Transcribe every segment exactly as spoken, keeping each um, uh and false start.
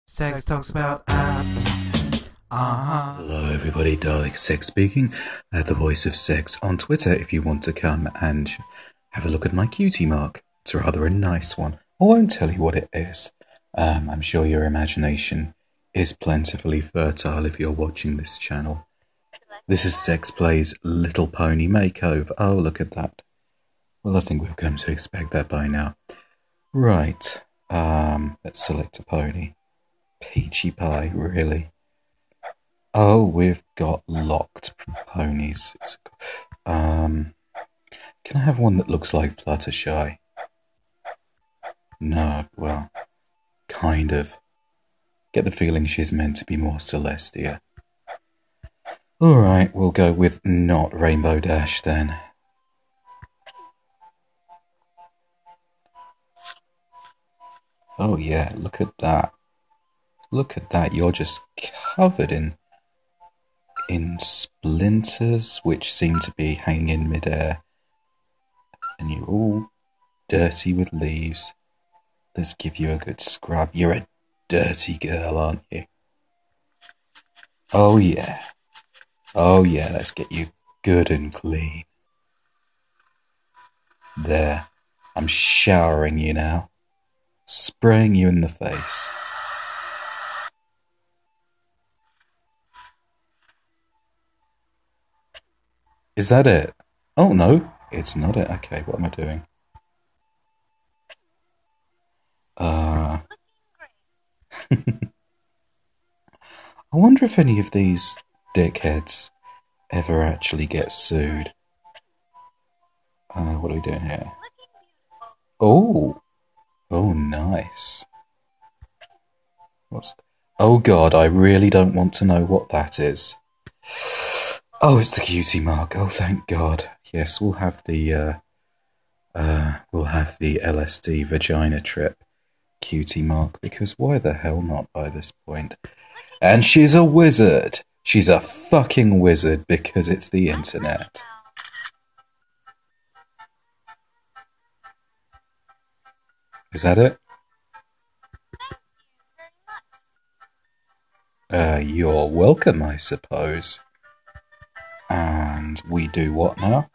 Sex talks about apps. Uh-huh. Hello everybody, Dalek Sex speaking, at the voice of sex on Twitter if you want to come and have a look at my cutie mark. It's rather a nice one. I won't tell you what it is. Um, I'm sure your imagination is plentifully fertile if you're watching this channel. This is Sex Play's Little Pony Makeover. Oh, look at that. Well, I think we've come to expect that by now. Right, um, let's select a pony. Peachy Pie, really? Oh, we've got locked ponies. Um, can I have one that looks like Fluttershy? No, well, kind of. Get the feeling she's meant to be more Celestia. Alright, we'll go with not Rainbow Dash then. Oh yeah, look at that. Look at that, you're just covered in in splinters which seem to be hanging in midair. And you're all dirty with leaves. Let's give you a good scrub. You're a dirty girl, aren't you? Oh yeah. Oh yeah, let's get you good and clean. There. I'm showering you now. Spraying you in the face. Is that it? Oh no, it's not it. Okay, what am I doing? Uh, I wonder if any of these dickheads ever actually get sued. Uh, what are we doing here? Oh, oh, nice. What's? Oh God, I really don't want to know what that is. Oh, it's the cutie mark. Oh, thank God. Yes, we'll have the uh, uh, we'll have the L S D vagina trip cutie mark, because why the hell not by this point? And she's a wizard. She's a fucking wizard because it's the internet. Is that it? Uh, you're welcome, I suppose. And we do what now?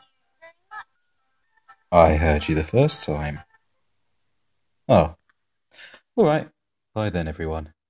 I heard you the first time. Oh. Alright. Bye then, everyone.